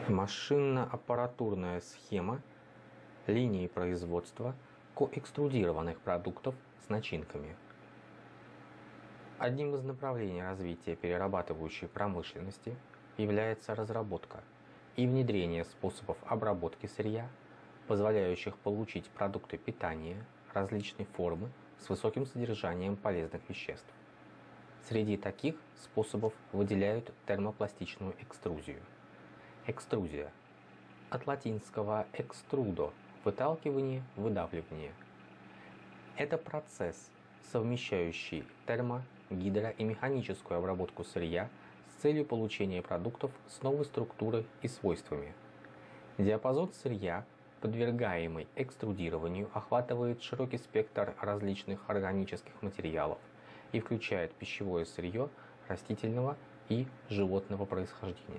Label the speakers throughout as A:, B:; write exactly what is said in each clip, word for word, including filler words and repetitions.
A: Машинно-аппаратурная схема линии производства коэкструдированных продуктов с начинками. Одним из направлений развития перерабатывающей промышленности является разработка и внедрение способов обработки сырья, позволяющих получить продукты питания различной формы с высоким содержанием полезных веществ. Среди таких способов выделяют термопластичную экструзию. Экструзия от латинского extrudo – выталкивание, выдавливание. Это процесс, совмещающий термо-, гидро- и механическую обработку сырья с целью получения продуктов с новой структурой и свойствами. Диапазон сырья, подвергаемый экструдированию, охватывает широкий спектр различных органических материалов и включает пищевое сырье растительного и животного происхождения.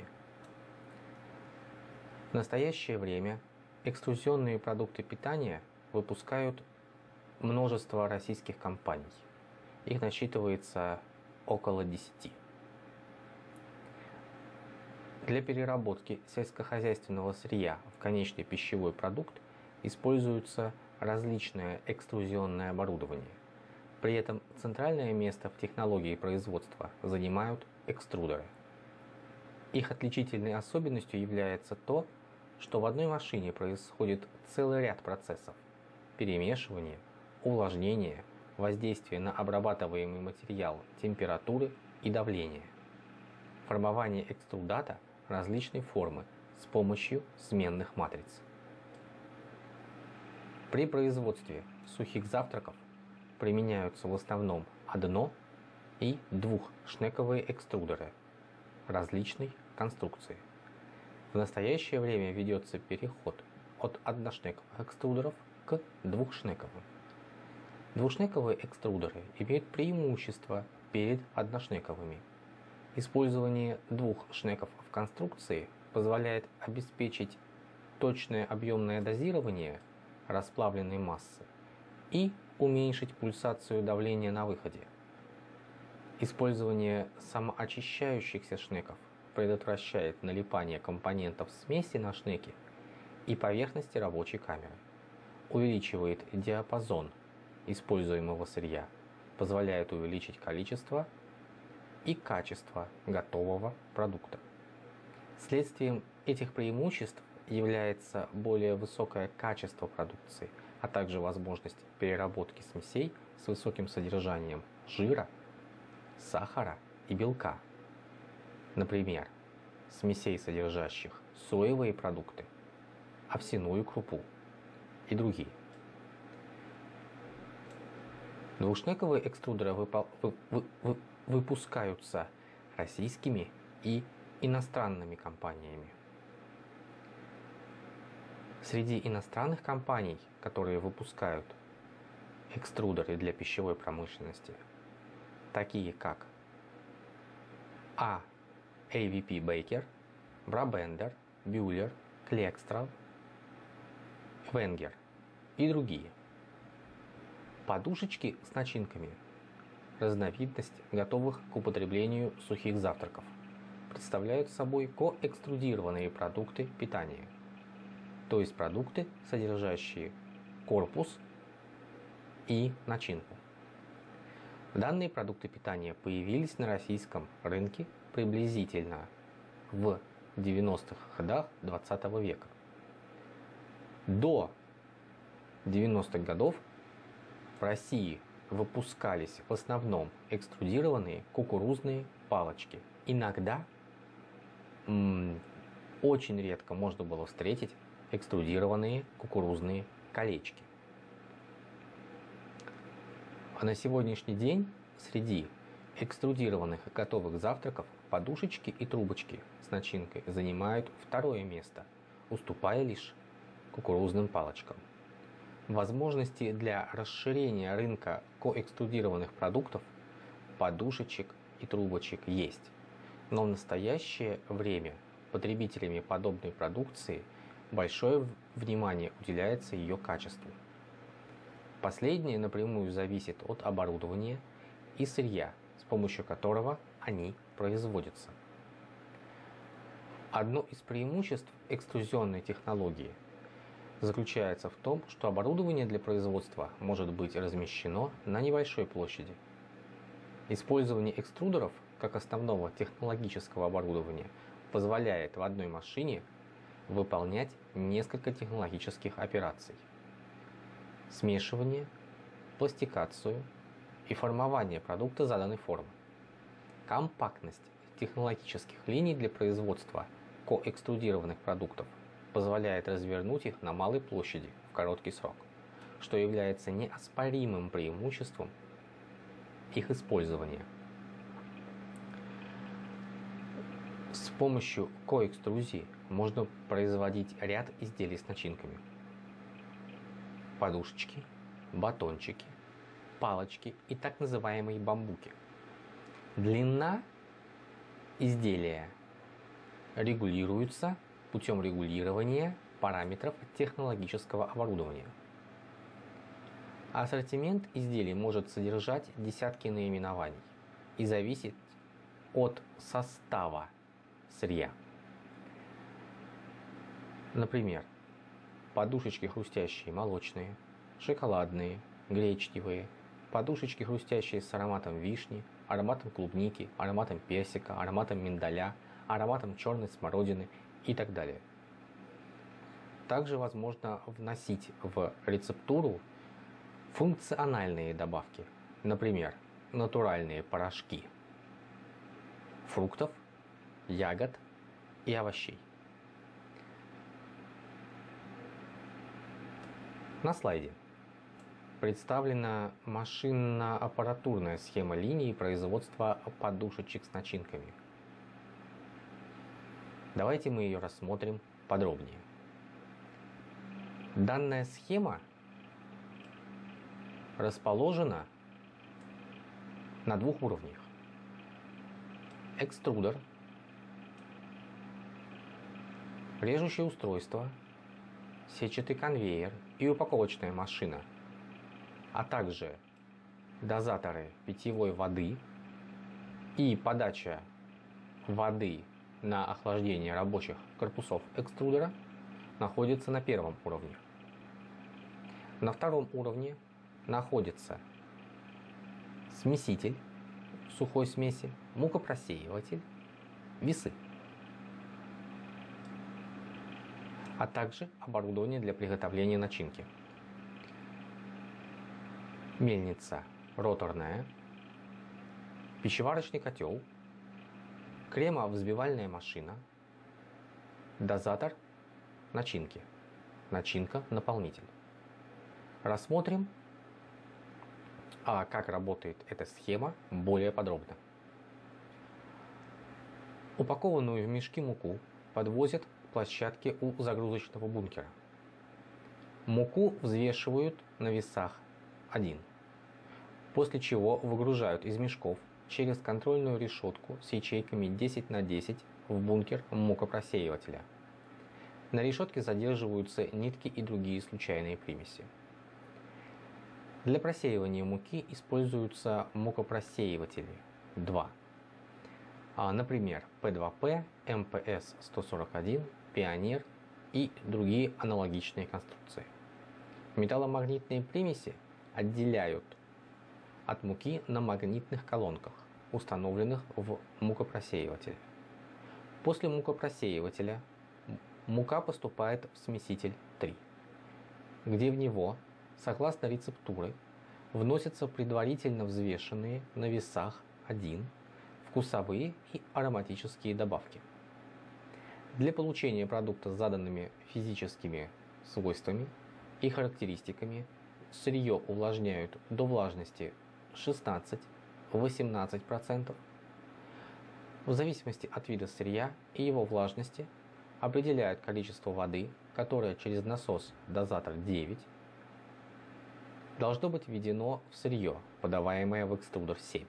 A: В настоящее время экструзионные продукты питания выпускают множество российских компаний. Их насчитывается около десяти. Для переработки сельскохозяйственного сырья в конечный пищевой продукт используется различное экструзионное оборудование. При этом центральное место в технологии производства занимают экструдеры. Их отличительной особенностью является то, что в одной машине происходит целый ряд процессов: перемешивание, увлажнение, воздействие на обрабатываемый материал температуры и давления, формование экструдата различной формы с помощью сменных матриц. При производстве сухих завтраков применяются в основном одно- и двухшнековые экструдеры различной конструкции. В настоящее время ведется переход от одношнековых экструдеров к двухшнековым. Двухшнековые экструдеры имеют преимущество перед одношнековыми. Использование двух шнеков в конструкции позволяет обеспечить точное объемное дозирование расплавленной массы и уменьшить пульсацию давления на выходе. Использование самоочищающихся шнеков предотвращает налипание компонентов смеси на шнеки и поверхности рабочей камеры, увеличивает диапазон используемого сырья, позволяет увеличить количество и качество готового продукта. Следствием этих преимуществ является более высокое качество продукции, а также возможность переработки смесей с высоким содержанием жира, сахара и белка. Например, смесей, содержащих соевые продукты, овсяную крупу и другие. Двухшнековые экструдеры выпу- вы- вы- вы- выпускаются российскими и иностранными компаниями. Среди иностранных компаний, которые выпускают экструдеры для пищевой промышленности, такие как А. эй ви пи Baker, Brabender, Bühler, Kleckstrahl, Wenger и другие. Подушечки с начинками – разновидность готовых к употреблению сухих завтраков, представляют собой коэкструдированные продукты питания, то есть продукты, содержащие корпус и начинку. Данные продукты питания появились на российском рынке приблизительно в девяностых годах двадцатого века. До девяностых годов в России выпускались в основном экструдированные кукурузные палочки. Иногда, м- очень редко можно было встретить экструдированные кукурузные колечки. А на сегодняшний день среди экструдированных и готовых завтраков подушечки и трубочки с начинкой занимают второе место, уступая лишь кукурузным палочкам. Возможности для расширения рынка коэкструдированных продуктов, подушечек и трубочек есть, но в настоящее время потребителями подобной продукции большое внимание уделяется ее качеству. Последнее напрямую зависит от оборудования и сырья, с помощью которого они производятся. Одно из преимуществ экструзионной технологии заключается в том, что оборудование для производства может быть размещено на небольшой площади. Использование экструдеров как основного технологического оборудования позволяет в одной машине выполнять несколько технологических операций: смешивание, пластикацию и формование продукта заданной формы. Компактность технологических линий для производства коэкструдированных продуктов позволяет развернуть их на малой площади в короткий срок, что является неоспоримым преимуществом их использования. С помощью коэкструзии можно производить ряд изделий с начинками: подушечки, батончики, палочки и так называемые бамбуки. Длина изделия регулируется путем регулирования параметров технологического оборудования. Ассортимент изделий может содержать десятки наименований и зависеть от состава сырья. Например, подушечки хрустящие молочные, шоколадные, гречневые, подушечки хрустящие с ароматом вишни, ароматом клубники, ароматом персика, ароматом миндаля, ароматом черной смородины и так далее. Также возможно вносить в рецептуру функциональные добавки, например, натуральные порошки фруктов, ягод и овощей. На слайде представлена машинно-аппаратурная схема линии производства подушечек с начинками. Давайте мы ее рассмотрим подробнее. Данная схема расположена на двух уровнях: экструдер, режущее устройство, сетчатый конвейер и упаковочная машина, а также дозаторы питьевой воды и подача воды на охлаждение рабочих корпусов экструдера находится на первом уровне. На втором уровне находится смеситель сухой смеси, мукопросеиватель, весы, а также оборудование для приготовления начинки: мельница роторная, пищеварочный котел, кремовзбивальная машина, дозатор начинки, начинка-наполнитель. Рассмотрим, а как работает эта схема, более подробно. Упакованную в мешки муку подвозят к площадке у загрузочного бункера. Муку взвешивают на весах один, после чего выгружают из мешков через контрольную решетку с ячейками десять на десять в бункер мукопросеивателя. На решетке задерживаются нитки и другие случайные примеси. Для просеивания муки используются мукопросеиватели два, например, пэ два пэ, эм пэ эс сто сорок один, Пионер и другие аналогичные конструкции. Металломагнитные примеси отделяют от муки на магнитных колонках, установленных в мукопросеивателе. После мукопросеивателя мука поступает в смеситель три, где в него, согласно рецептуры, вносятся предварительно взвешенные на весах один вкусовые и ароматические добавки. Для получения продукта с заданными физическими свойствами и характеристиками сырье увлажняют до влажности шестнадцать-восемнадцать процентов. В зависимости от вида сырья и его влажности определяют количество воды, которое через насос дозатор девять должно быть введено в сырье, подаваемое в экструдер семь.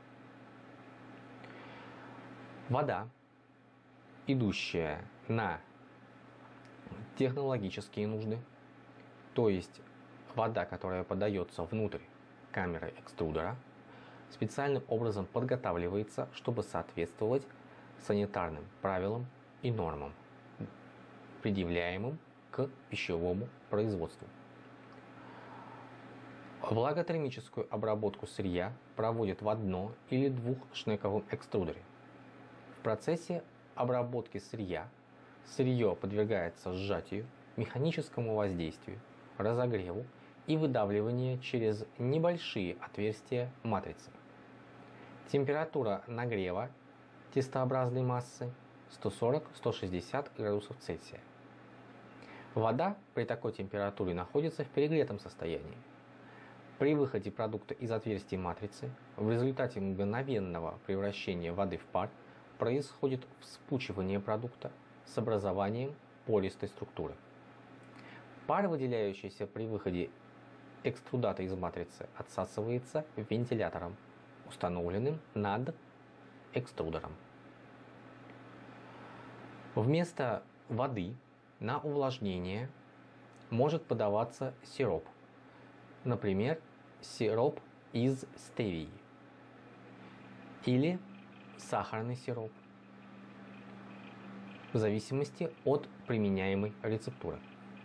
A: Вода, идущая на технологические нужды, то есть вода, которая подается внутрь камеры экструдера, специальным образом подготавливается, чтобы соответствовать санитарным правилам и нормам, предъявляемым к пищевому производству. Влаготермическую обработку сырья проводят в одно- или двухшнековом экструдере. В процессе обработки сырья сырье подвергается сжатию, механическому воздействию, разогреву и выдавливанию через небольшие отверстия матрицы. Температура нагрева тестообразной массы сто сорок — сто шестьдесят градусов Цельсия. Вода при такой температуре находится в перегретом состоянии. При выходе продукта из отверстий матрицы в результате мгновенного превращения воды в пар происходит вспучивание продукта с образованием пористой структуры. Пар, выделяющийся при выходе экструдата из матрицы, отсасывается вентилятором, установленным над экструдером. Вместо воды на увлажнение может подаваться сироп, например, сироп из стевии или сахарный сироп, в зависимости от применяемой рецептуры.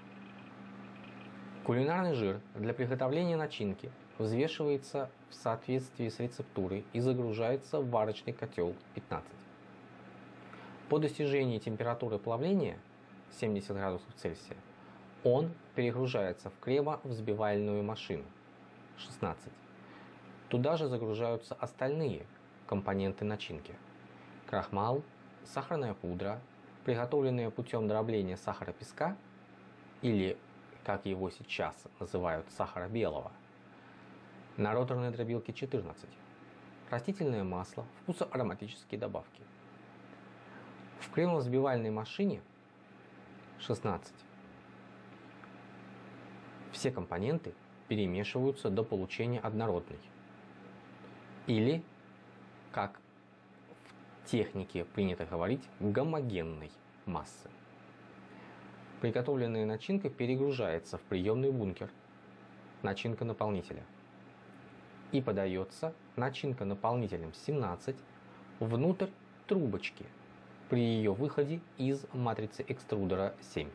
A: Кулинарный жир для приготовления начинки взвешивается в соответствии с рецептурой и загружается в варочный котел пятнадцать. По достижении температуры плавления семьдесят градусов Цельсия он перегружается в кремовзбивальную машину шестнадцать. Туда же загружаются остальные компоненты начинки: крахмал, сахарная пудра, приготовленные путем дробления сахара песка, или, как его сейчас называют, сахара белого, на роторной дробилке четырнадцать, растительное масло, вкусоароматические добавки. В кремовзбивальной машине шестнадцать все компоненты перемешиваются до получения однородной, или, как в технике принято говорить, гомогенной массы. Приготовленная начинка перегружается в приемный бункер начинка наполнителя и подается начинка наполнителем семнадцать внутрь трубочки при ее выходе из матрицы экструдера семь.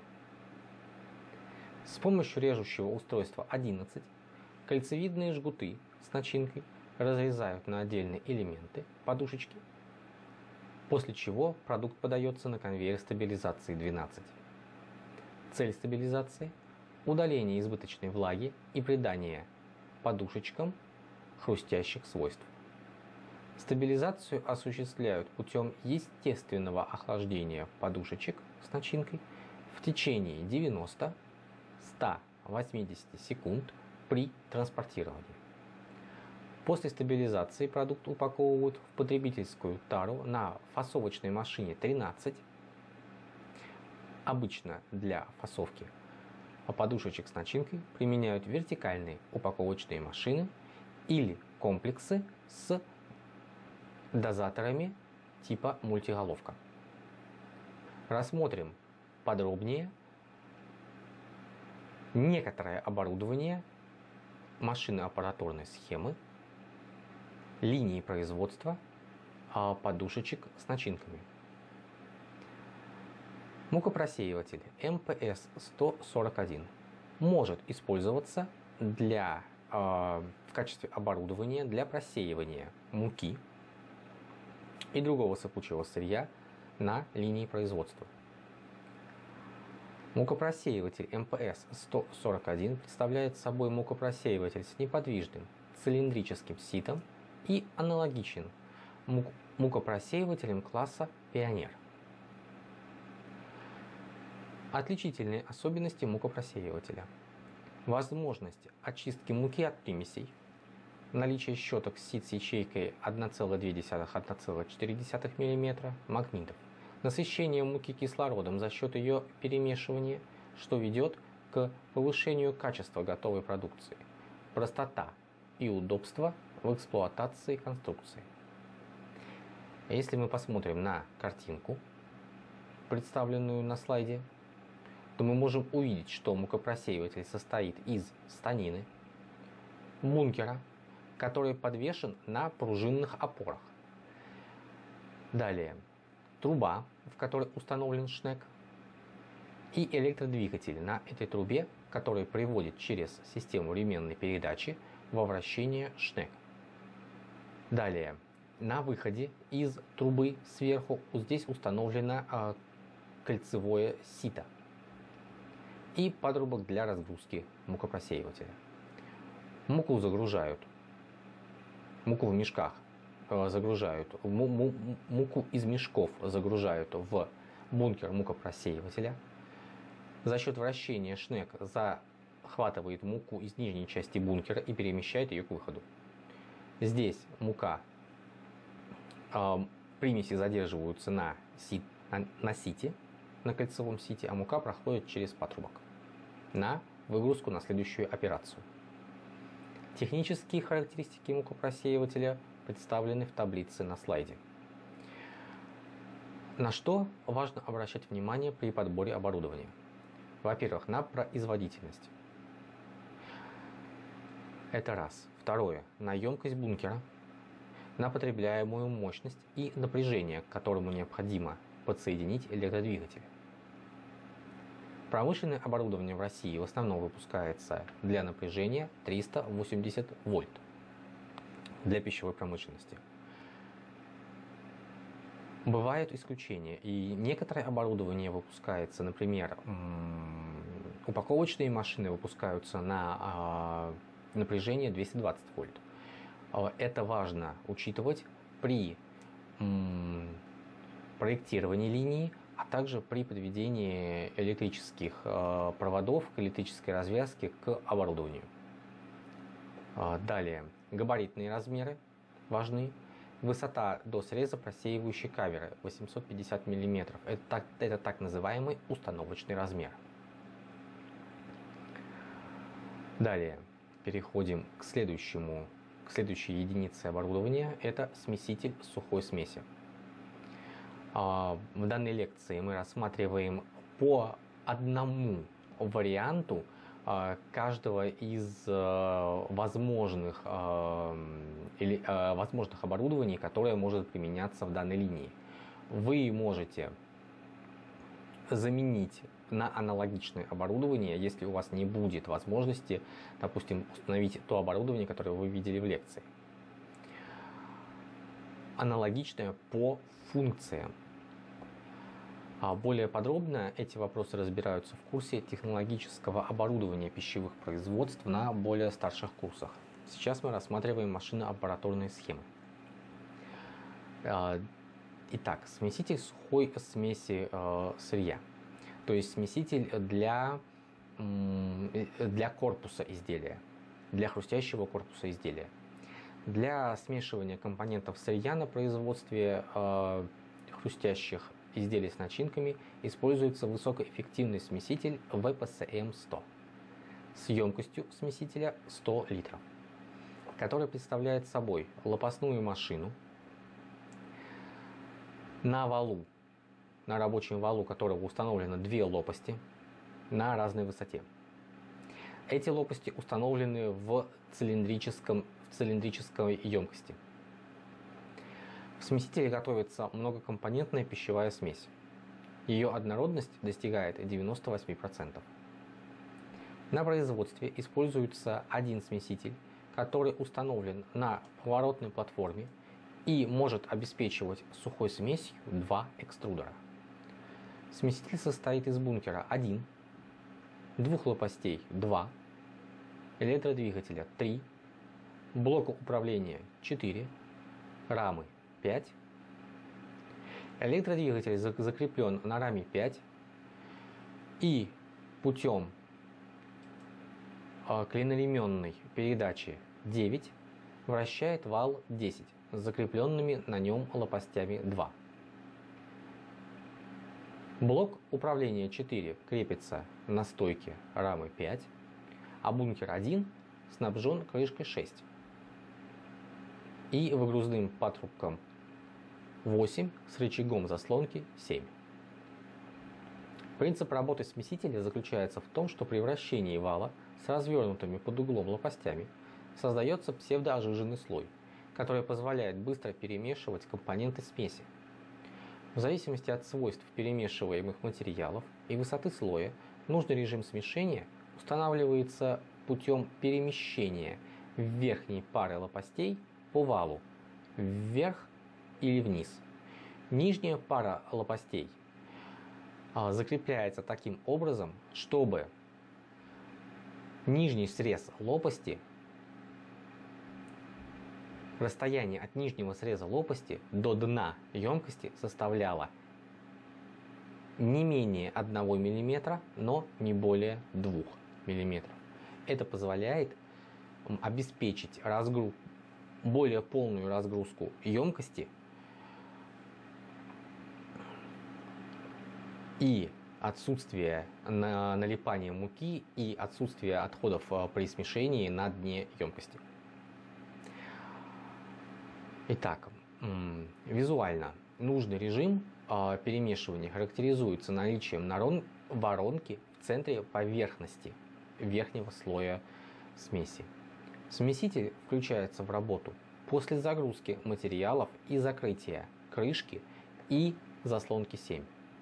A: С помощью режущего устройства одиннадцать кольцевидные жгуты с начинкой разрезают на отдельные элементы подушечки, после чего продукт подается на конвейер стабилизации двенадцать. Цель стабилизации – удаление избыточной влаги и придание подушечкам хрустящих свойств. Стабилизацию осуществляют путем естественного охлаждения подушечек с начинкой в течение девяноста — ста восьмидесяти секунд при транспортировании. После стабилизации продукт упаковывают в потребительскую тару на фасовочной машине тринадцать. Обычно для фасовки подушечек с начинкой применяют вертикальные упаковочные машины или комплексы с дозаторами типа мультиголовка. Рассмотрим подробнее некоторое оборудование машинно-аппаратурной схемы, линии производства подушечек с начинками. Мукопросеиватель эм пэ эс сто сорок один может использоваться для, э, в качестве оборудования для просеивания муки и другого сыпучего сырья на линии производства. Мукопросеиватель эм пэ эс сто сорок один представляет собой мукопросеиватель с неподвижным цилиндрическим ситом и аналогичен мукопросеивателям класса Пионер. Отличительные особенности мукопросеивателя: возможность очистки муки от примесей, наличие щеток с сит с ячейкой одна целая две десятых — одна целая четыре десятых мм магнитов, насыщение муки кислородом за счет ее перемешивания, что ведет к повышению качества готовой продукции, простота и удобство в эксплуатации конструкции. Если мы посмотрим на картинку, представленную на слайде, то мы можем увидеть, что мукопросеиватель состоит из станины, бункера, который подвешен на пружинных опорах. Далее труба в которой установлен шнек, и электродвигатель на этой трубе, который приводит через систему ременной передачи во вращение шнек. Далее, на выходе из трубы сверху здесь установлено э, кольцевое сито и патрубок для разгрузки мукопросеивателя. Муку загружают, муку в мешках э, загружают, му, му, муку из мешков загружают в бункер мукопросеивателя. За счет вращения шнек захватывает муку из нижней части бункера и перемещает ее к выходу. Здесь мука, э, примеси задерживаются на, сит, на, на сите, на кольцевом сите, а мука проходит через патрубок на выгрузку на следующую операцию. Технические характеристики мукопросеивателя представлены в таблице на слайде. На что важно обращать внимание при подборе оборудования? Во-первых, на производительность. Это раз. Второе. На емкость бункера, на потребляемую мощность и напряжение, к которому необходимо подсоединить электродвигатель. Промышленное оборудование в России в основном выпускается для напряжения триста восемьдесят вольт для пищевой промышленности. Бывают исключения, и некоторое оборудование выпускается, например, упаковочные машины выпускаются на напряжение двести двадцать вольт. Это важно учитывать при проектировании линии, а также при подведении электрических проводов к электрической развязке к оборудованию. Далее, габаритные размеры важны. Высота до среза просеивающей камеры восемьсот пятьдесят миллиметров. Это так, это так называемый установочный размер. Далее, переходим к следующему, к следующей единице оборудования. Это смеситель сухой смеси. В данной лекции мы рассматриваем по одному варианту каждого из возможных, или, возможных оборудований, которое может применяться в данной линии. Вы можете заменить на аналогичное оборудование, если у вас не будет возможности, допустим, установить то оборудование, которое вы видели в лекции. Аналогичное по функциям. Более подробно эти вопросы разбираются в курсе технологического оборудования пищевых производств на более старших курсах. Сейчас мы рассматриваем машинно-аппаратурные схемы. Итак, смеситель сухой смеси сырья, то есть смеситель для, для корпуса изделия, для хрустящего корпуса изделия. Для смешивания компонентов сырья на производстве хрустящих изделий с начинками используется высокоэффективный смеситель вэ пэ эс эм сто с емкостью смесителя сто литров, который представляет собой лопастную машину на валу, на рабочем валу которого установлено две лопасти на разной высоте. Эти лопасти установлены в, цилиндрическом, в цилиндрической емкости. В смесителе готовится многокомпонентная пищевая смесь. Ее однородность достигает девяноста восьми процентов. На производстве используется один смеситель, который установлен на поворотной платформе и может обеспечивать сухой смесью два экструдера. Смеситель состоит из бункера один, двух лопастей два, электродвигателя три, блока управления четыре, рамы пять. Электродвигатель закреплен на раме пять и путем клиноременной передачи девять вращает вал десять с закрепленными на нем лопастями два. Блок управления четыре крепится на стойке рамы пять, а бункер один снабжен крышкой шесть и выгрузным патрубком восемь с рычагом заслонки семь. Принцип работы смесителя заключается в том, что при вращении вала с развернутыми под углом лопастями создается псевдоожиженный слой, который позволяет быстро перемешивать компоненты смеси. В зависимости от свойств перемешиваемых материалов и высоты слоя, нужный режим смешения устанавливается путем перемещения верхней пары лопастей по валу вверх или вниз. Нижняя пара лопастей закрепляется таким образом, чтобы нижний срез лопасти, расстояние от нижнего среза лопасти до дна емкости составляло не менее одного миллиметра, но не более двух миллиметров. Это позволяет обеспечить разгруз... более полную разгрузку емкости и отсутствие налипания муки и отсутствие отходов при смешении на дне емкости. Итак, визуально нужный режим перемешивания характеризуется наличием воронки в центре поверхности верхнего слоя смеси. Смеситель включается в работу после загрузки материалов и закрытия крышки и заслонки семь.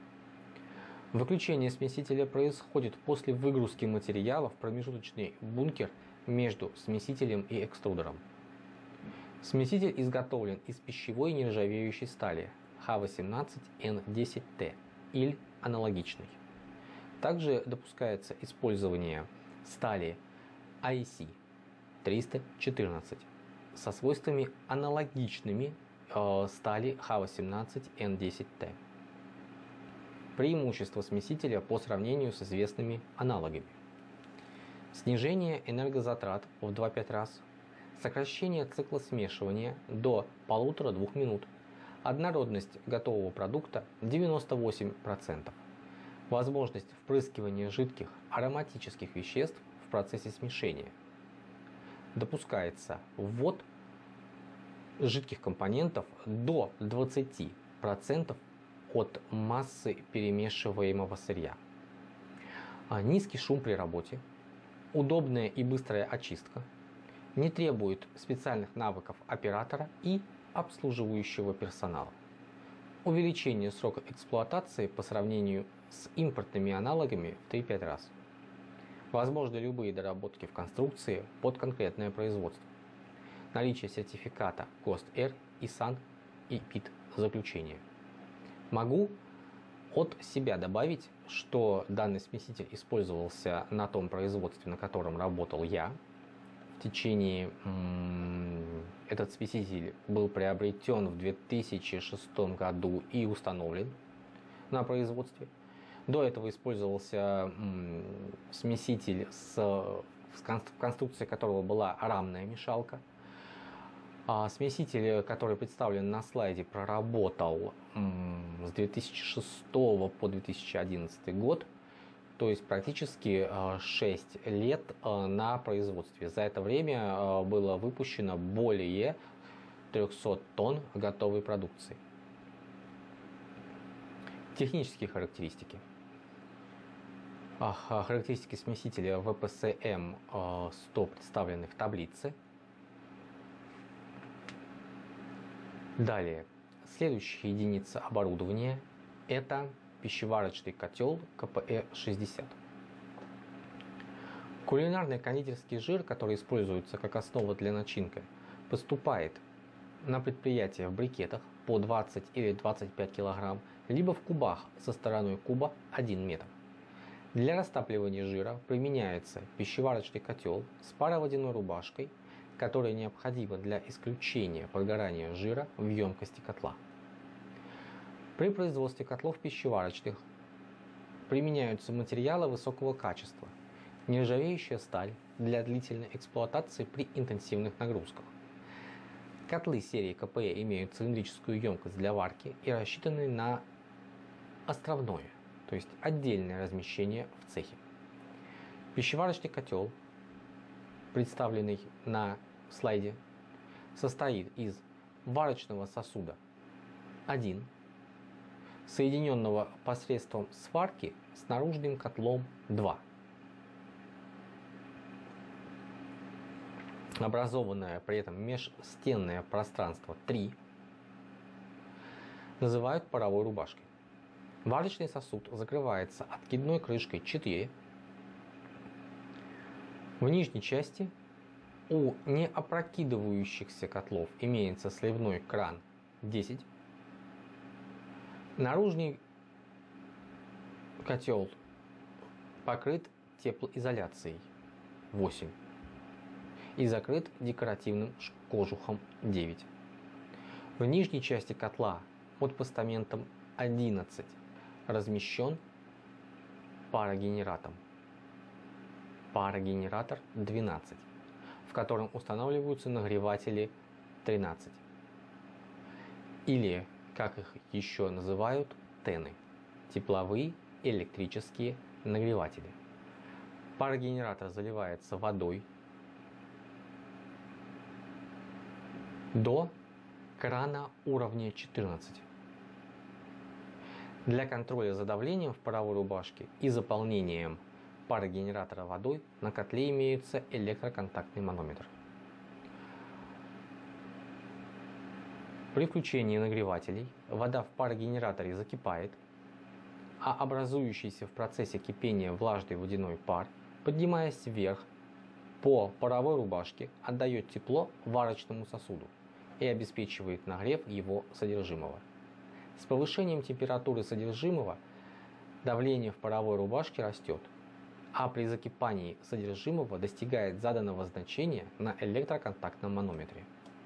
A: Выключение смесителя происходит после выгрузки материала в промежуточный бункер между смесителем и экструдером. Смеситель изготовлен из пищевой нержавеющей стали Х восемнадцать Н десять Т или аналогичной. Также допускается использование стали ай си триста четырнадцать со свойствами аналогичными э, стали Х восемнадцать Н десять Т. Преимущество смесителя по сравнению с известными аналогами: снижение энергозатрат в два-пять раз, сокращение цикла смешивания до полутора-двух минут, однородность готового продукта девяносто восемь процентов, возможность впрыскивания жидких ароматических веществ в процессе смешения. Допускается ввод жидких компонентов до двадцати процентов от массы перемешиваемого сырья. Низкий шум при работе, удобная и быстрая очистка, не требует специальных навыков оператора и обслуживающего персонала. Увеличение срока эксплуатации по сравнению с импортными аналогами в три-пять раз. Возможны любые доработки в конструкции под конкретное производство. Наличие сертификата ГОСТ-Р и сан и ПИТ заключения. Могу от себя добавить, что данный смеситель использовался на том производстве, на котором работал я. В течение этот смеситель был приобретен в две тысячи шестом году и установлен на производстве. До этого использовался смеситель, с, в конструкции которого была рамная мешалка. А смеситель, который представлен на слайде, проработал с две тысячи шестого по две тысячи одиннадцатый год, то есть практически шесть лет на производстве. За это время было выпущено более трёхсот тонн готовой продукции. Технические характеристики. Характеристики смесителя вэ пэ эс эм сто представлены в таблице. Далее, следующая единица оборудования – это пищеварочный котел ка пэ э шестьдесят. Кулинарный кондитерский жир, который используется как основа для начинки, поступает на предприятие в брикетах по двадцать или двадцать пять килограмм, либо в кубах со стороной куба один метр. Для растапливания жира применяется пищеварочный котел с пароводяной рубашкой, которая необходима для исключения прогорания жира в емкости котла. При производстве котлов пищеварочных применяются материалы высокого качества, нержавеющая сталь для длительной эксплуатации при интенсивных нагрузках. Котлы серии ка пэ э имеют цилиндрическую емкость для варки и рассчитаны на островное, то есть отдельное размещение в цехе. Пищеварочный котел, представленный на слайде, состоит из варочного сосуда один, соединенного посредством сварки с наружным котлом два. Образованное при этом межстенное пространство три. называют паровой рубашкой. Варочный сосуд закрывается откидной крышкой четыре. В нижней части у неопрокидывающихся котлов имеется сливной кран десять. Наружный котел покрыт теплоизоляцией восемь и закрыт декоративным кожухом девять. В нижней части котла под постаментом одиннадцать размещен парогенератор. Парогенератор двенадцать, в котором устанавливаются нагреватели тринадцать. Или, как их еще называют, тены – тепловые электрические нагреватели. Парогенератор заливается водой до крана уровня четырнадцать. Для контроля за давлением в паровой рубашке и заполнением парогенератора водой на котле имеется электроконтактный манометр. При включении нагревателей вода в парогенераторе закипает, а образующийся в процессе кипения влажный водяной пар, поднимаясь вверх по паровой рубашке, отдает тепло варочному сосуду и обеспечивает нагрев его содержимого. С повышением температуры содержимого давление в паровой рубашке растет, а при закипании содержимого достигает заданного значения на электроконтактном манометре.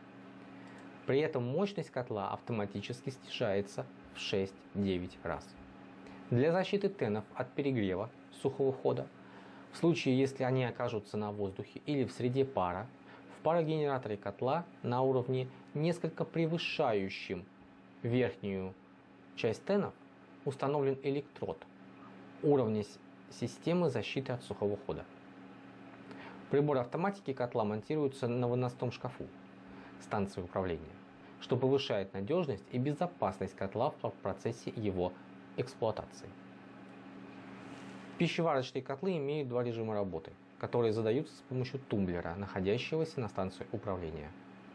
A: При этом мощность котла автоматически снижается в шесть-девять раз. Для защиты тенов от перегрева сухого хода, в случае если они окажутся на воздухе или в среде пара, в парогенераторе котла на уровне, несколько превышающем верхнюю часть тенов, установлен электрод уровня системы защиты от сухого хода. Прибор автоматики котла монтируется на выносном шкафу станции управления, что повышает надежность и безопасность котла в процессе его эксплуатации. Пищеварочные котлы имеют два режима работы, которые задаются с помощью тумблера, находящегося на станции управления.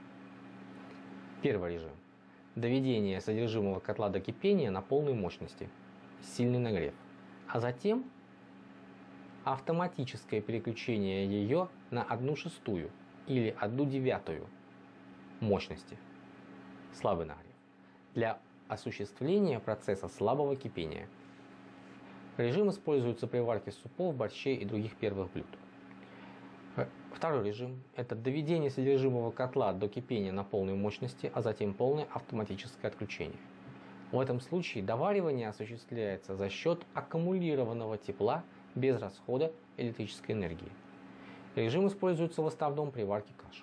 A: Первый режим – доведение содержимого котла до кипения на полной мощности, сильный нагрев, а затем автоматическое переключение ее на одну шестую или одну девятую мощности, слабый нагрев, для осуществления процесса слабого кипения. Режим используется при варке супов, борщей и других первых блюд. Второй режим – это доведение содержимого котла до кипения на полной мощности, а затем полное автоматическое отключение. В этом случае доваривание осуществляется за счет аккумулированного тепла без расхода электрической энергии. Режим используется в основном при варке каш.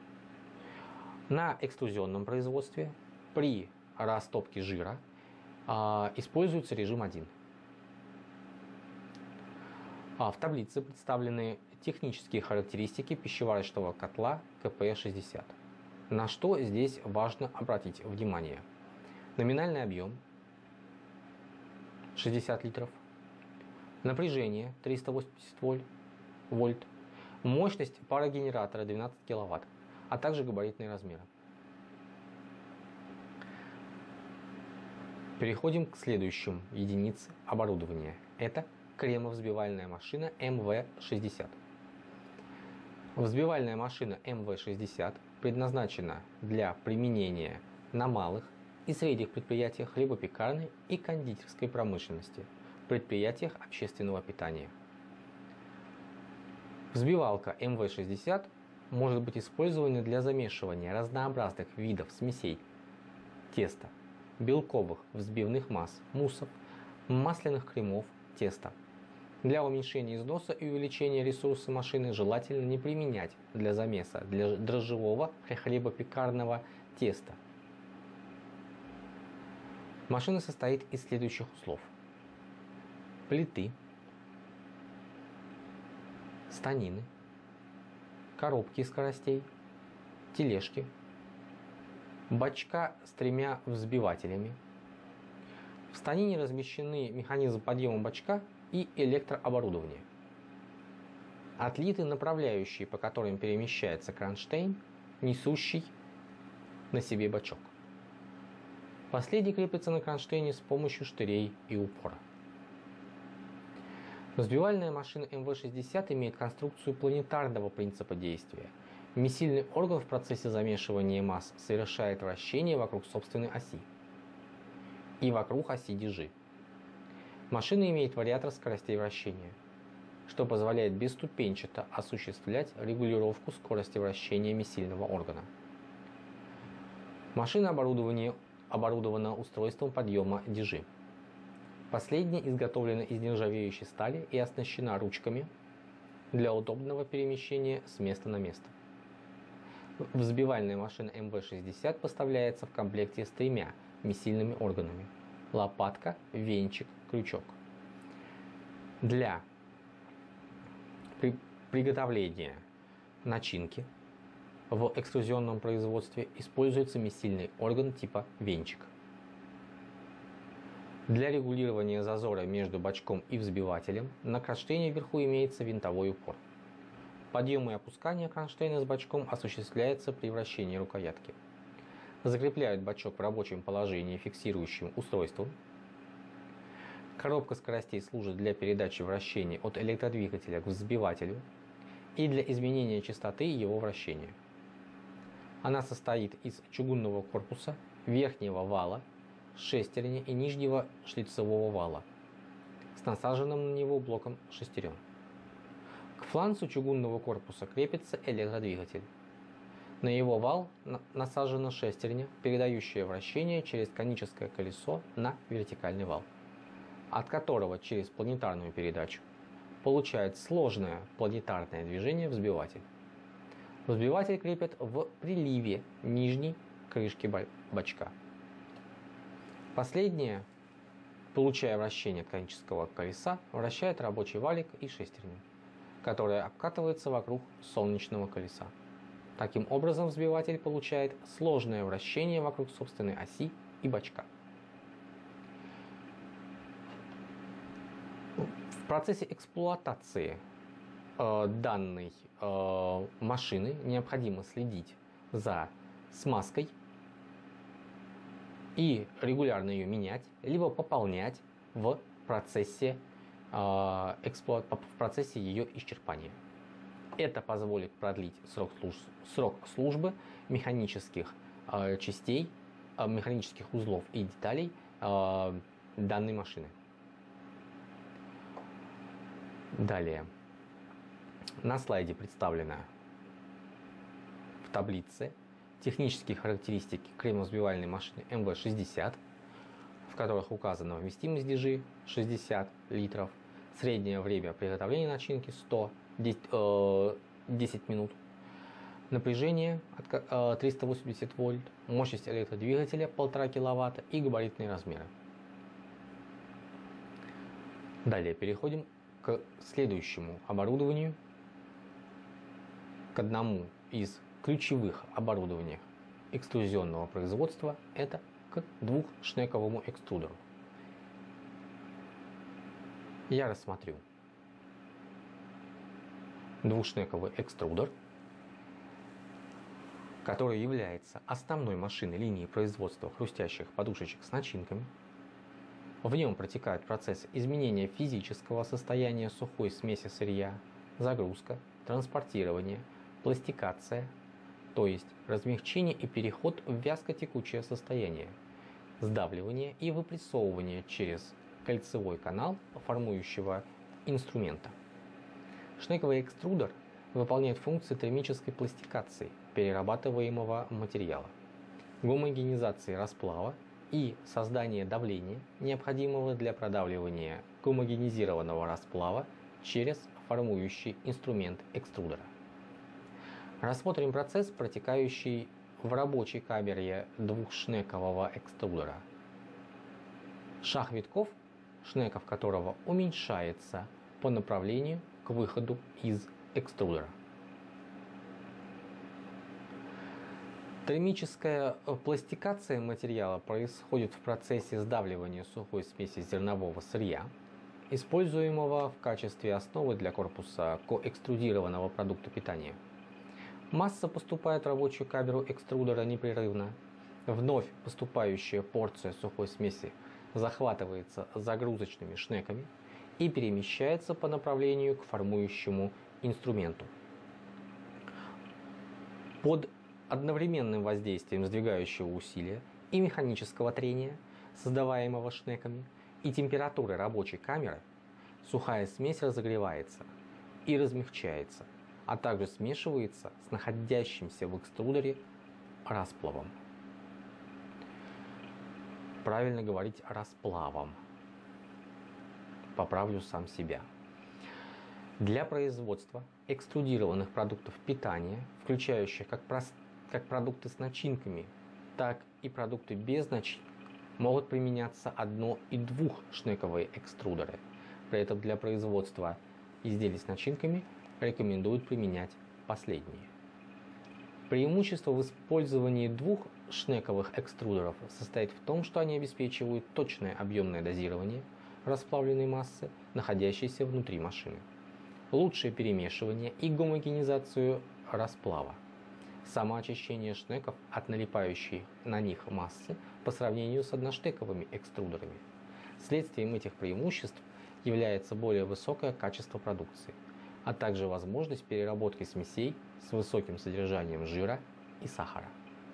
A: На экструзионном производстве при растопке жира а, используется режим один. А в таблице представлены технические характеристики пищеварочного котла ка пэ шестьдесят. На что здесь важно обратить внимание. Номинальный объем шестьдесят литров, напряжение триста восемьдесят вольт, мощность парогенератора двенадцать киловатт, а также габаритные размеры. Переходим к следующим единице оборудования. Это кремовзбивальная машина эм вэ шестьдесят. Взбивальная машина эм вэ шестьдесят предназначена для применения на малых и средних предприятиях хлебопекарной и кондитерской промышленности, предприятиях общественного питания. Взбивалка эм вэ шестьдесят может быть использована для замешивания разнообразных видов смесей теста, белковых взбивных масс, муссов, масляных кремов, теста. Для уменьшения износа и увеличения ресурса машины желательно не применять для замеса для дрожжевого хлебопекарного теста. Машина состоит из следующих узлов: плиты, станины, коробки скоростей, тележки, бачка с тремя взбивателями. В станине размещены механизм подъема бачка и электрооборудование. Отлиты направляющие, по которым перемещается кронштейн, несущий на себе бачок. Последний крепится на кронштейне с помощью штырей и упора. Взбивальная машина эм вэ шестьдесят имеет конструкцию планетарного принципа действия. Месильный орган в процессе замешивания масс совершает вращение вокруг собственной оси и вокруг оси дежи. Машина имеет вариатор скоростей вращения, что позволяет бесступенчато осуществлять регулировку скорости вращения месильного органа. Машина оборудована устройством подъема дежи. Последняя изготовлена из нержавеющей стали и оснащена ручками для удобного перемещения с места на место. Взбивальная машина эм вэ шестьдесят поставляется в комплекте с тремя месильными органами: лопатка, венчик, крючок. Для при приготовления начинки в экструзионном производстве используется месильный орган типа венчик. Для регулирования зазора между бачком и взбивателем на кронштейне вверху имеется винтовой упор. Подъем и опускание кронштейна с бачком осуществляется при вращении рукоятки. Закрепляют бачок в рабочем положении фиксирующим устройством. Коробка скоростей служит для передачи вращения от электродвигателя к взбивателю и для изменения частоты его вращения. Она состоит из чугунного корпуса, верхнего вала, шестерни и нижнего шлицевого вала с насаженным на него блоком шестерен. К фланцу чугунного корпуса крепится электродвигатель. На его вал насажена шестерня, передающая вращение через коническое колесо на вертикальный вал, от которого через планетарную передачу получает сложное планетарное движение взбиватель. Взбиватель крепят в приливе нижней крышки бачка. Последнее, получая вращение от конического колеса, вращает рабочий валик и шестерню, которая обкатывается вокруг солнечного колеса. Таким образом, взбиватель получает сложное вращение вокруг собственной оси и бачка. В процессе эксплуатации э, данной э, машины необходимо следить за смазкой и регулярно ее менять, либо пополнять в процессе, э, эксплуат... в процессе ее исчерпания. Это позволит продлить срок, служ... срок службы механических э, частей, э, механических узлов и деталей э, данной машины. Далее. На слайде представлена в таблице технические характеристики кремовзбивальной машины эм вэ шестьдесят, в которых указана вместимость дежи шестьдесят литров, среднее время приготовления начинки сто десять минут, напряжение триста восемьдесят вольт, мощность электродвигателя полтора киловатта и габаритные размеры. Далее переходим к следующему оборудованию, к одному из ключевых оборудований экструзионного производства, это к двухшнековому экструдеру. Я рассмотрю двухшнековый экструдер, который является основной машиной линии производства хрустящих подушечек с начинками. В нем протекают процессы изменения физического состояния сухой смеси сырья, загрузка, транспортирование, пластикация, то есть размягчение и переход в вязко-текучее состояние, сдавливание и выпрессовывание через кольцевой канал формующего инструмента. Шнековый экструдер выполняет функции термической пластикации перерабатываемого материала, гомогенизации расплава и создания давления, необходимого для продавливания гомогенизированного расплава через формующий инструмент экструдера. Рассмотрим процесс, протекающий в рабочей камере двухшнекового экструдера. Шаг витков, шнеков которого уменьшается по направлению к выходу из экструдера. Термическая пластикация материала происходит в процессе сдавливания сухой смеси зернового сырья, используемого в качестве основы для корпуса коэкструдированного продукта питания. Масса поступает в рабочую камеру экструдера непрерывно Вновь поступающая порция сухой смеси захватывается загрузочными шнеками и перемещается по направлению к формующему инструменту. Под одновременным воздействием сдвигающего усилия и механического трения, создаваемого шнеками, и температуры рабочей камеры, сухая смесь разогревается и размягчается, а также смешивается с находящимся в экструдере расплавом. Правильно говорить расплавом. Поправлю сам себя. Для производства экструдированных продуктов питания, включающих как, прос... как продукты с начинками, так и продукты без начинок, могут применяться одно- и двухшнековые экструдеры. При этом для производства изделий с начинками рекомендуют применять последние. Преимущество в использовании двухшнековых экструдеров состоит в том, что они обеспечивают точное объемное дозирование расплавленной массы, находящейся внутри машины, лучшее перемешивание и гомогенизацию расплава, самоочищение шнеков от налипающей на них массы по сравнению с одноштековыми экструдерами. Следствием этих преимуществ является более высокое качество продукции, а также возможность переработки смесей с высоким содержанием жира и сахара.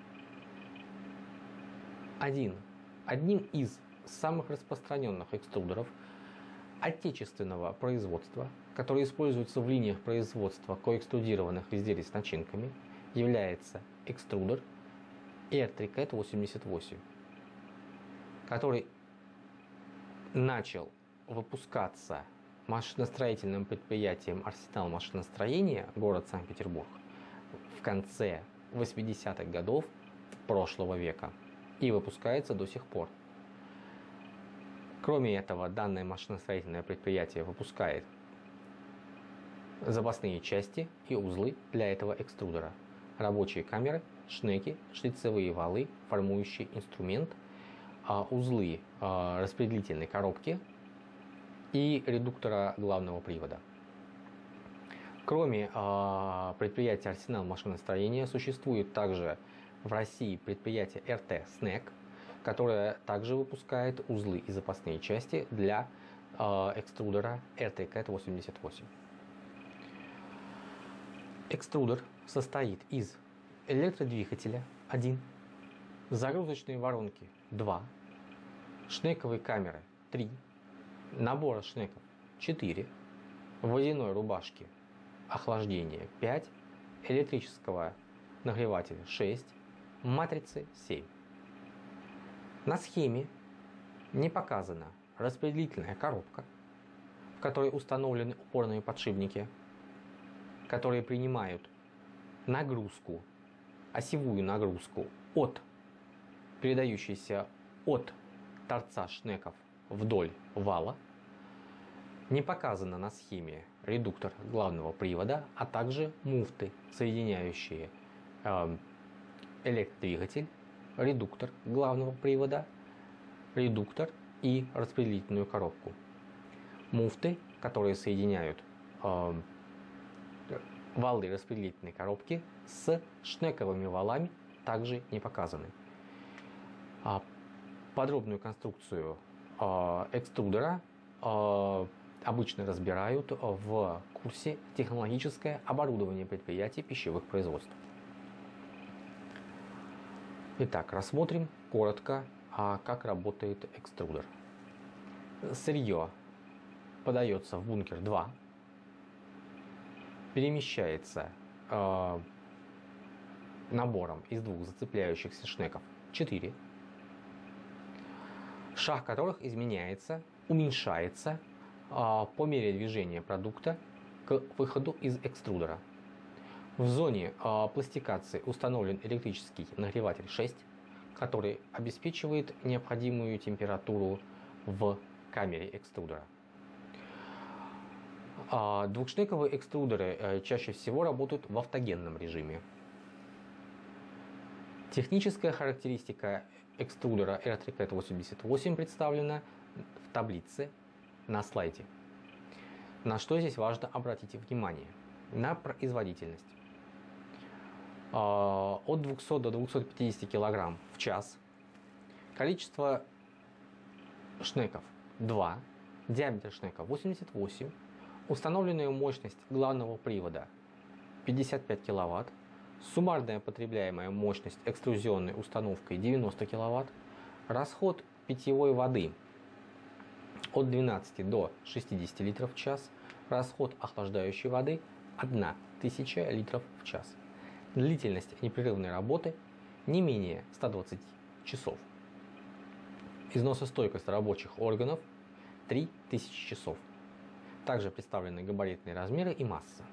A: Один. Одним из самых распространенных экструдеров отечественного производства, который используется в линиях производства коэкструдированных изделий с начинками, является экструдер эр три кэт восемьдесят восемь, который начал выпускаться машиностроительным предприятием «Арсенал машиностроения», город Санкт-Петербург, в конце восьмидесятых годов прошлого века и выпускается до сих пор. Кроме этого, данное машиностроительное предприятие выпускает запасные части и узлы для этого экструдера, рабочие камеры, шнеки, шлицевые валы, формующий инструмент, узлы распределительной коробки и редуктора главного привода. Кроме предприятия «Арсенал машиностроения» существует также в России предприятие эр тэ снек, которое также выпускает узлы и запасные части для экструдера эр три кэт восемьдесят восемь. Экструдер состоит из электродвигателя один, загрузочной воронки два, шнековой камеры три, набора шнеков четыре, водяной рубашки охлаждения пять, электрического нагревателя шесть, матрицы семь. На схеме не показана распределительная коробка, в которой установлены упорные подшипники, которые принимают нагрузку, осевую нагрузку от передающейся от торца шнеков вдоль вала. Не показано на схеме редуктор главного привода, а также муфты, соединяющие э, электродвигатель, редуктор главного привода, редуктор и распределительную коробку. Муфты, которые соединяют э, валы распределительной коробки с шнековыми валами, также не показаны. А подробную конструкцию э, экструдера э, обычно разбирают в курсе «Технологическое оборудование предприятий пищевых производств». Итак, рассмотрим коротко, как работает экструдер. Сырье подается в бункер два, перемещается э, набором из двух зацепляющихся шнеков четыре, шаг которых изменяется, уменьшается э, по мере движения продукта к выходу из экструдера. В зоне э, пластикации установлен электрический нагреватель шесть, который обеспечивает необходимую температуру в камере экструдера. Э, двухшнековые экструдеры э, чаще всего работают в автогенном режиме. Техническая характеристика экструдера эр три кэт восемьдесят восемь представлена в таблице на слайде. На что здесь важно обратить внимание? На производительность. от двухсот до двухсот пятидесяти килограмм в час. Количество шнеков два, диаметр шнека восемьдесят восемь, установленная мощность главного привода пятьдесят пять киловатт, суммарная потребляемая мощность экструзионной установкой девяносто киловатт, расход питьевой воды от двенадцати до шестидесяти литров в час, расход охлаждающей воды тысяча литров в час. Длительность непрерывной работы не менее ста двадцати часов. Износостойкость рабочих органов три тысячи часов. Также представлены габаритные размеры и масса.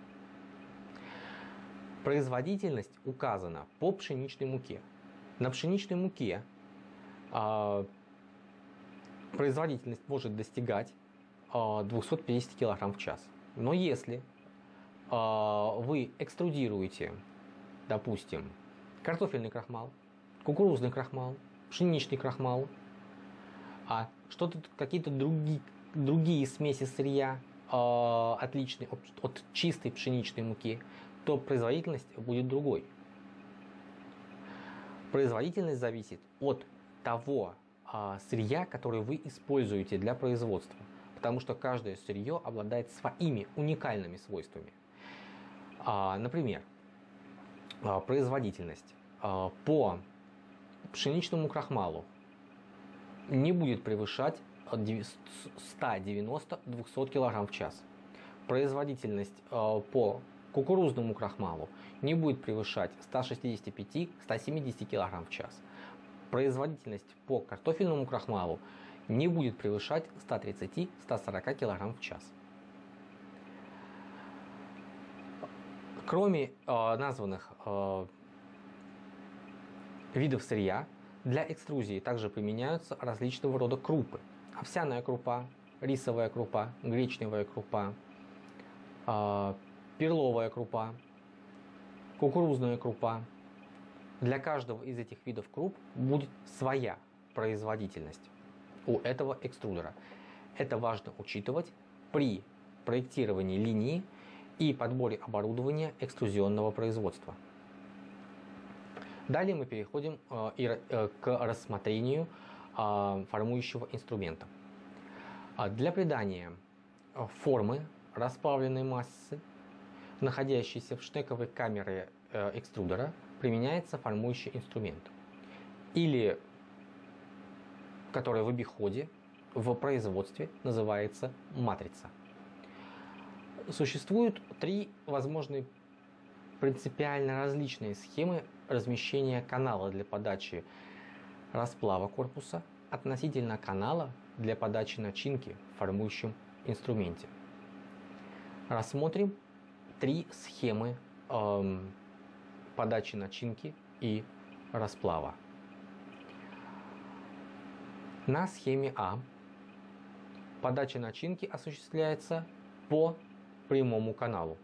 A: Производительность указана по пшеничной муке. На пшеничной муке э, производительность может достигать э, двухсот пятидесяти килограмм в час. Но если э, вы экструдируете, допустим, картофельный крахмал, кукурузный крахмал, пшеничный крахмал, а что-то, какие-то другие, другие смеси сырья, э, отличные от, от чистой пшеничной муки, то производительность будет другой. Производительность зависит от того э, сырья, которое вы используете для производства, потому что каждое сырье обладает своими уникальными свойствами. Э, например, э, производительность э, по пшеничному крахмалу не будет превышать ста девяноста — двухсот килограмм в час. Производительность э, по кукурузному крахмалу не будет превышать ста шестидесяти пяти — ста семидесяти килограмм в час. Производительность по картофельному крахмалу не будет превышать ста тридцати — ста сорока килограмм в час. Кроме э, названных э, видов сырья, для экструзии также применяются различного рода крупы. Овсяная крупа, рисовая крупа, гречневая крупа, э, перловая крупа, кукурузная крупа. Для каждого из этих видов круп будет своя производительность у этого экструдера. Это важно учитывать при проектировании линии и подборе оборудования экструзионного производства. Далее мы переходим э, к рассмотрению э, формующего инструмента. Для придания формы расплавленной массы, находящейся в шнековой камере э, экструдера, применяется формующий инструмент, или который в обиходе в производстве называется матрица. Существуют три возможные принципиально различные схемы размещения канала для подачи расплава корпуса относительно канала для подачи начинки в формующем инструменте. Рассмотрим три схемы эм, подачи начинки и расплава. На схеме А подача начинки осуществляется по прямому каналу.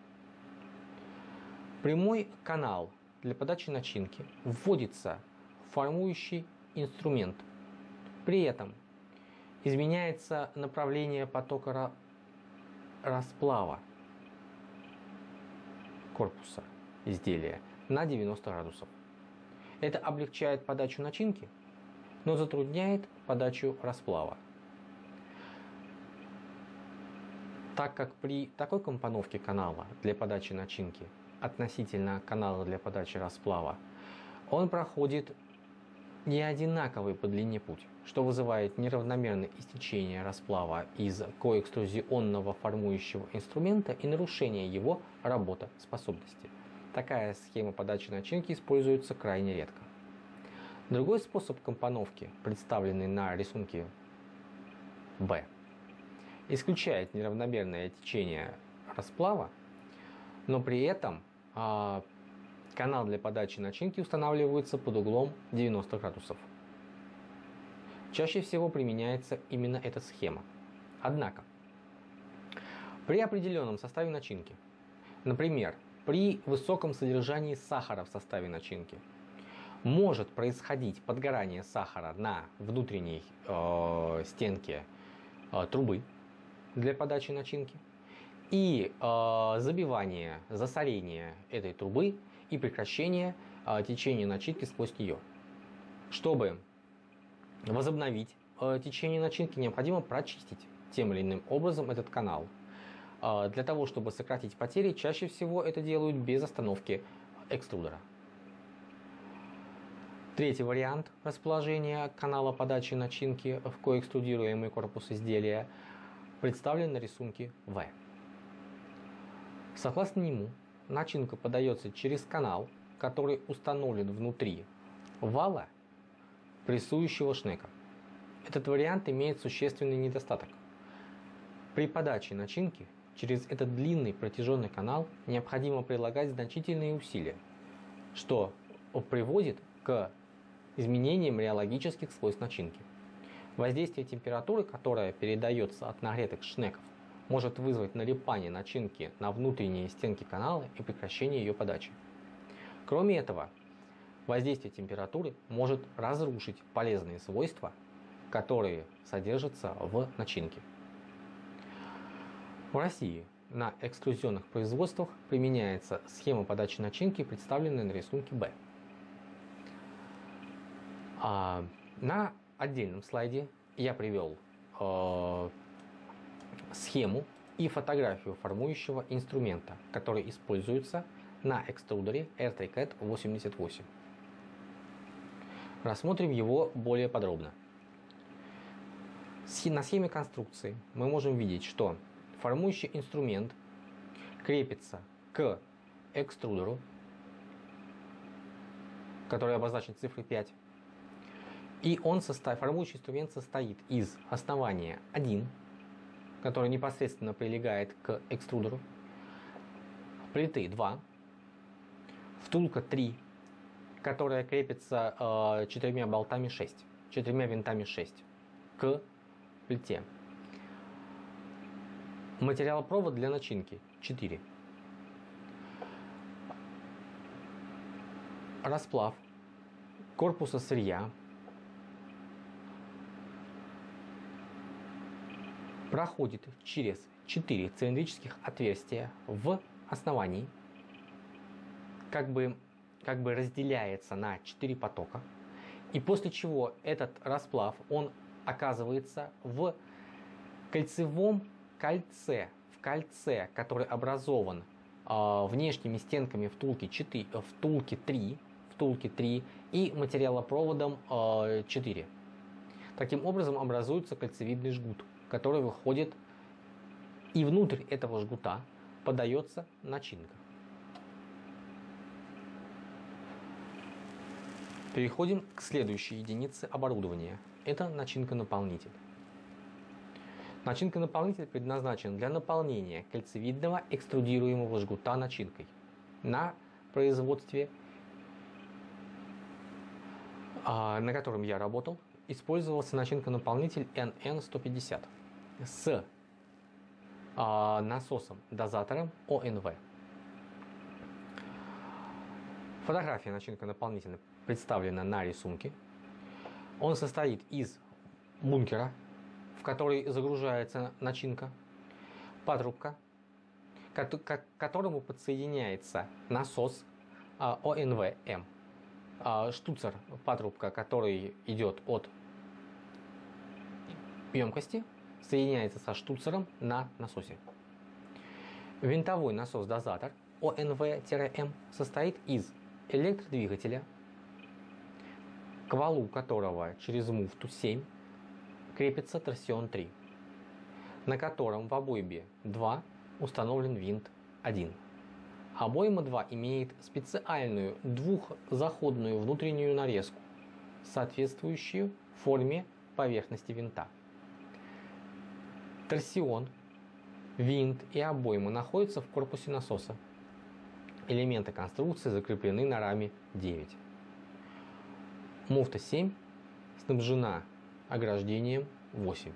A: Прямой канал для подачи начинки вводится в формующий инструмент. При этом изменяется направление потока расплава корпуса изделия на девяносто градусов. Это облегчает подачу начинки, но затрудняет подачу расплава, так как при такой компоновке канала для подачи начинки относительно канала для подачи расплава он проходит не одинаковый по длине путь, что вызывает неравномерное истечение расплава из коэкструзионного формующего инструмента и нарушение его работоспособности. Такая схема подачи начинки используется крайне редко. Другой способ компоновки, представленный на рисунке Б, исключает неравномерное течение расплава, но при этом а, канал для подачи начинки устанавливается под углом девяносто градусов. Чаще всего применяется именно эта схема. Однако, при определенном составе начинки, например, при высоком содержании сахара в составе начинки, может происходить подгорание сахара на внутренней э, стенке э, трубы для подачи начинки и э, забивание, засорение этой трубы и прекращение э, течения начинки сквозь нее. Чтобы возобновить э, течение начинки, необходимо прочистить тем или иным образом этот канал. Э, для того, чтобы сократить потери, чаще всего это делают без остановки экструдера. Третий вариант расположения канала подачи начинки в коэкструдируемый корпус изделия представлен на рисунке В. Согласно нему, начинка подается через канал, который установлен внутри вала прессующего шнека. Этот вариант имеет существенный недостаток. При подаче начинки через этот длинный протяженный канал необходимо прилагать значительные усилия, что приводит к изменением реологических свойств начинки. Воздействие температуры, которая передается от нагретых шнеков, может вызвать налипание начинки на внутренние стенки канала и прекращение ее подачи. Кроме этого, воздействие температуры может разрушить полезные свойства, которые содержатся в начинке. В России на экструзионных производствах применяется схема подачи начинки, представленная на рисунке Б. А на отдельном слайде я привел э, схему и фотографию формующего инструмента, который используется на экструдере эр три кэт восемьдесят восемь. Рассмотрим его более подробно. На схеме конструкции мы можем видеть, что формующий инструмент крепится к экструдеру, который обозначен цифрой пять. И он состо... формующий инструмент состоит из основания один, который непосредственно прилегает к экструдеру, плиты два, втулка три, которая крепится э, четырьмя болтами шесть, четырьмя винтами шесть к плите. Материалопровод для начинки четыре. Расплав корпуса сырья проходит через четыре цилиндрических отверстия в основании, как бы, как бы разделяется на четыре потока, и после чего этот расплав он оказывается в кольцевом кольце, в кольце, который образован э, внешними стенками втулки, четыре, втулки три, втулки три и материалопроводом э, четыре. Таким образом образуется кольцевидный жгут, который выходит, и внутрь этого жгута подается начинка. Переходим к следующей единице оборудования. Это начинка-наполнитель. Начинка-наполнитель предназначен для наполнения кольцевидного экструдируемого жгута начинкой. На производстве, на котором я работал, использовался начинка-наполнитель эн эн сто пятьдесят с насосом-дозатором о эн вэ. Фотография начинка-наполнителя представлена на рисунке. Он состоит из бункера, в который загружается начинка, патрубка, к которому подсоединяется насос о эн вэ эм, штуцер патрубка, который идет от емкости, соединяется со штуцером на насосе. Винтовой насос-дозатор о эн вэ эм состоит из электродвигателя, к валу которого через муфту семь крепится торсион три, на котором в обойме два установлен винт один. Обойма два имеет специальную двухзаходную внутреннюю нарезку, соответствующую форме поверхности винта. Торсион, винт и обойма находятся в корпусе насоса. Элементы конструкции закреплены на раме девять. Муфта семь снабжена ограждением восемь.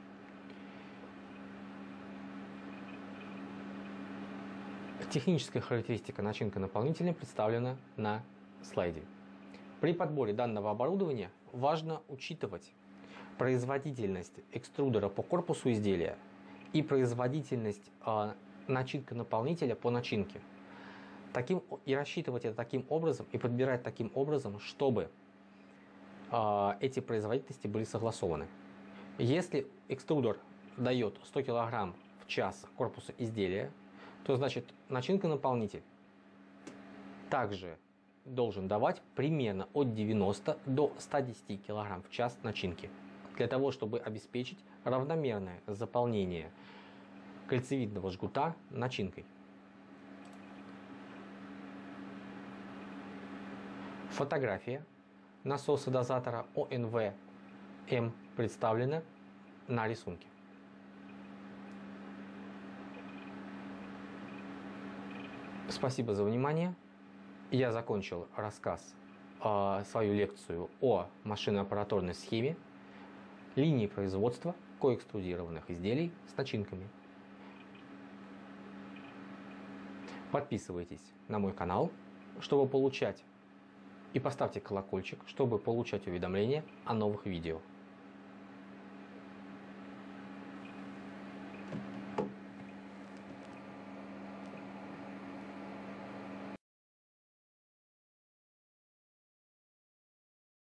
A: Техническая характеристика начинка-наполнителя представлена на слайде. При подборе данного оборудования важно учитывать производительность экструдера по корпусу изделия и производительность э, начинка-наполнителя по начинке. Таким, и рассчитывать это таким образом, и подбирать таким образом, чтобы э, эти производительности были согласованы. Если экструдер дает сто килограмм в час корпуса изделия, то значит начинка-наполнитель также должен давать примерно от девяноста до ста десяти килограмм в час начинки, для того, чтобы обеспечить равномерное заполнение кольцевидного жгута начинкой. Фотография насоса дозатора О Н В М представлена на рисунке. Спасибо за внимание. Я закончил рассказ, э, свою лекцию о машино-аппаратурной схеме линии производства коэкструдированных изделий с начинками. Подписывайтесь на мой канал, чтобы получать, и поставьте колокольчик, чтобы получать уведомления о новых видео.